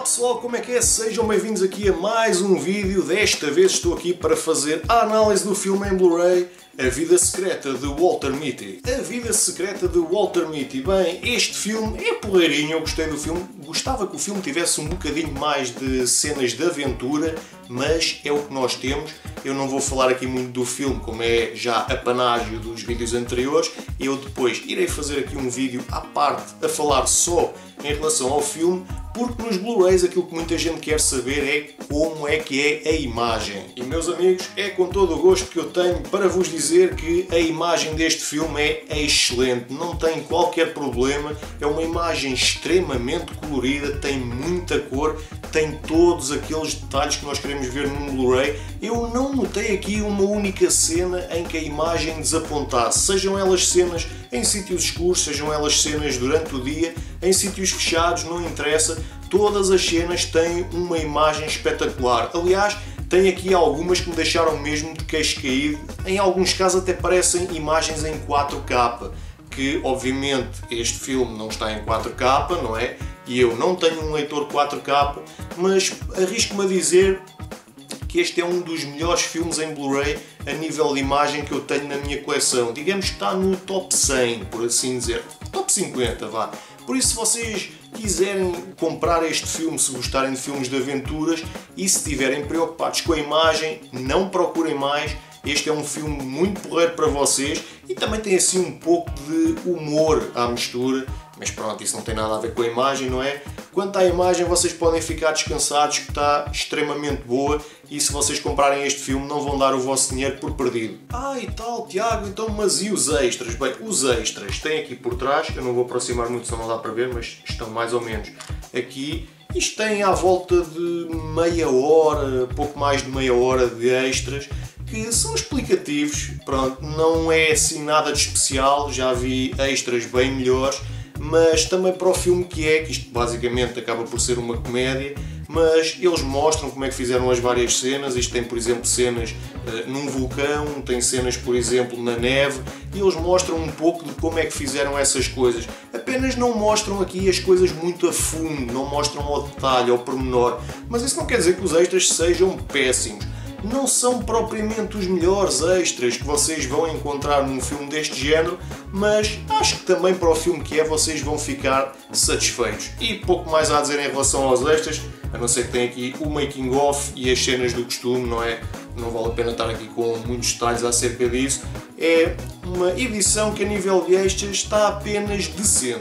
pessoal, como é que é? Sejam bem-vindos aqui a mais um vídeo. Desta vez estou aqui para fazer a análise do filme em Blu-ray A Vida Secreta de Walter Mitty. A Vida Secreta de Walter Mitty. Bem, este filme é porreirinho, eu gostei do filme. Gostava que o filme tivesse um bocadinho mais de cenas de aventura, mas é o que nós temos. Eu não vou falar aqui muito do filme, como é já apanágio dos vídeos anteriores. Eu depois irei fazer aqui um vídeo à parte a falar só em relação ao filme, porque nos Blu-rays aquilo que muita gente quer saber é como é que é a imagem. E meus amigos, é com todo o gosto que eu tenho para vos dizer que a imagem deste filme é excelente, não tem qualquer problema, é uma imagem extremamente colorida, tem muita cor, tem todos aqueles detalhes que nós queremos ver num Blu-ray. Eu não notei aqui uma única cena em que a imagem desapontasse, sejam elas cenas em sítios escuros, sejam elas cenas durante o dia, em sítios fechados, não interessa, todas as cenas têm uma imagem espetacular. Aliás, tem aqui algumas que me deixaram mesmo de queixo caído, em alguns casos até parecem imagens em 4K, que obviamente este filme não está em 4K, não é? E eu não tenho um leitor 4K, mas arrisco-me a dizer que este é um dos melhores filmes em Blu-ray a nível de imagem que eu tenho na minha coleção. Digamos que está no top 100, por assim dizer. Top 50, vá. Por isso, se vocês quiserem comprar este filme, se gostarem de filmes de aventuras e se estiverem preocupados com a imagem, não procurem mais. Este é um filme muito porreiro para vocês e também tem assim um pouco de humor à mistura, mas pronto, isso não tem nada a ver com a imagem, não é? Quanto à imagem, vocês podem ficar descansados que está extremamente boa e se vocês comprarem este filme não vão dar o vosso dinheiro por perdido. Ah, e tal, Tiago, então, mas e os extras? Bem, os extras têm aqui por trás, eu não vou aproximar muito, senão não dá para ver, mas estão mais ou menos aqui. Isto tem à volta de meia hora, pouco mais de meia hora de extras, que são explicativos, pronto, não é assim nada de especial, já vi extras bem melhores, mas também para o filme que isto basicamente acaba por ser uma comédia, mas eles mostram como é que fizeram as várias cenas. Isto tem, por exemplo, cenas num vulcão, tem cenas, por exemplo, na neve, e eles mostram um pouco de como é que fizeram essas coisas. Apenas não mostram aqui as coisas muito a fundo, não mostram ao detalhe, ao pormenor, mas isso não quer dizer que os extras sejam péssimos. Não são propriamente os melhores extras que vocês vão encontrar num filme deste género, mas acho que também para o filme que vocês vão ficar satisfeitos. E pouco mais há a dizer em relação aos extras, a não ser que tenha aqui o making of e as cenas do costume, não é? Não vale a pena estar aqui com muitos detalhes acerca disso. É uma edição que a nível de extras está apenas decente.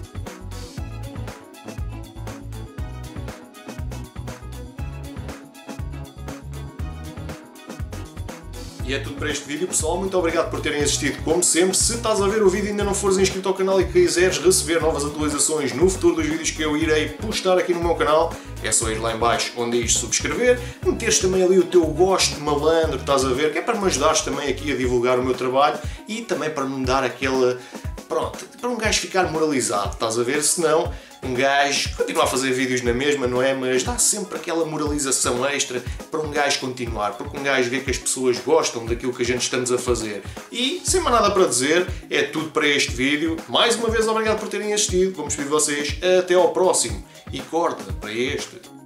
E é tudo para este vídeo, pessoal. Muito obrigado por terem assistido, como sempre. Se estás a ver o vídeo e ainda não fores inscrito ao canal e quiseres receber novas atualizações no futuro dos vídeos que eu irei postar aqui no meu canal, é só ir lá em baixo onde diz subscrever, meteres também ali o teu gosto malandro, estás a ver, que é para me ajudares também aqui a divulgar o meu trabalho e também para me dar aquela... Pronto, para um gajo ficar moralizado, estás a ver? Senão um gajo continua a fazer vídeos na mesma, não é? Mas dá sempre aquela moralização extra para um gajo continuar, porque um gajo vê que as pessoas gostam daquilo que a gente estamos a fazer. E, sem mais nada para dizer, é tudo para este vídeo. Mais uma vez, obrigado por terem assistido. Vamos pedir vocês até ao próximo. E corta para este.